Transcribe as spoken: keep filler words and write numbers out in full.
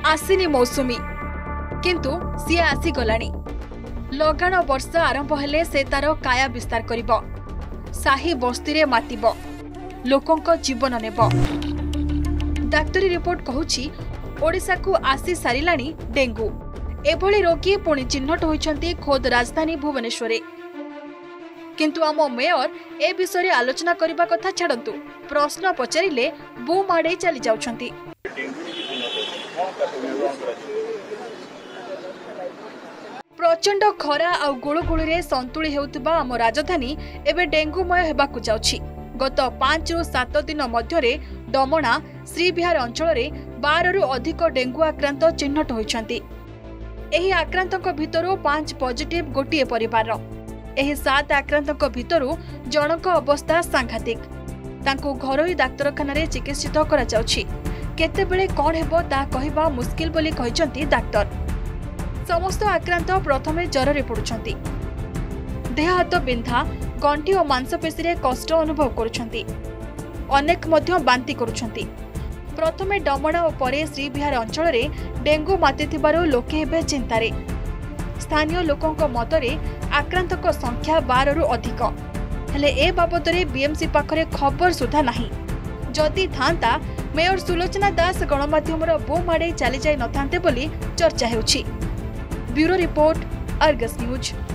आसिनी मौसुमी किंतु सी आसीगलाणी। लगाण वर्षा आरंभ हेले से तार काया विस्तार करिब, साही बस्ती रे मातिब, लोकंक जीवन नेब। डाक्तरी रिपोर्ट कहूछि ओडिशा को आसी सारिलाणी डेंगू। एभली रोगी पुणी चिन्हट होइछन्ती खोद राजधानी भुवनेश्वर। किंतु आम मेयर ए विषय आलोचना करबा कथा छाड़ंतु, प्रश्न पचारिले बू माड़े चली जाउछन्ती। प्रचंड खरा आ गुळुगुळीरे संतुली हेउतबा आम राजधानी एबे डेंगूमय हेबाकु जाउछि। गत पांच रु सात दिन मध्यरे डमणा श्रीविहार अंचल बार रु अधिक डेंगू आक्रांत चिन्हट होइछन्ती। एही आक्रांतक भितरु पांच पॉजिटिव गोटिए परिवार। एही सात आक्रांतक भितरु जनक अवस्था सांघातिक। तांको घरोई डाक्तरखाना रे चिकित्सित करा जाउछि। केतेबेले कोन हेबो ता कहिबा मुश्किल बोली कहिसंती डाक्टर। समस्त आक्रांत प्रथमे ज्वर रे पडुछंती। देह हाथ बिंधा, गंठी और मांसपेशी रे कष्ट अनुभव करुछंती। अनेक मध्य बांती करुछंती। प्रथमे डमणा और परे श्रीविहार अंचल रे डेंगू मातिथिबारु लोके हेबे चिंतारे। स्थानीय लोकंक मतरे आक्रांतक संख्या बार रु अधिक। हेले ए बाबदरे बीएमसी पाखरे खबर सुधा नाही। जदि थांता मेयर सुलोचना दास गणमाध्यमर बो माड़े चली जाई नथांते बोली चर्चा हेउछि। Bureau report, Argus news.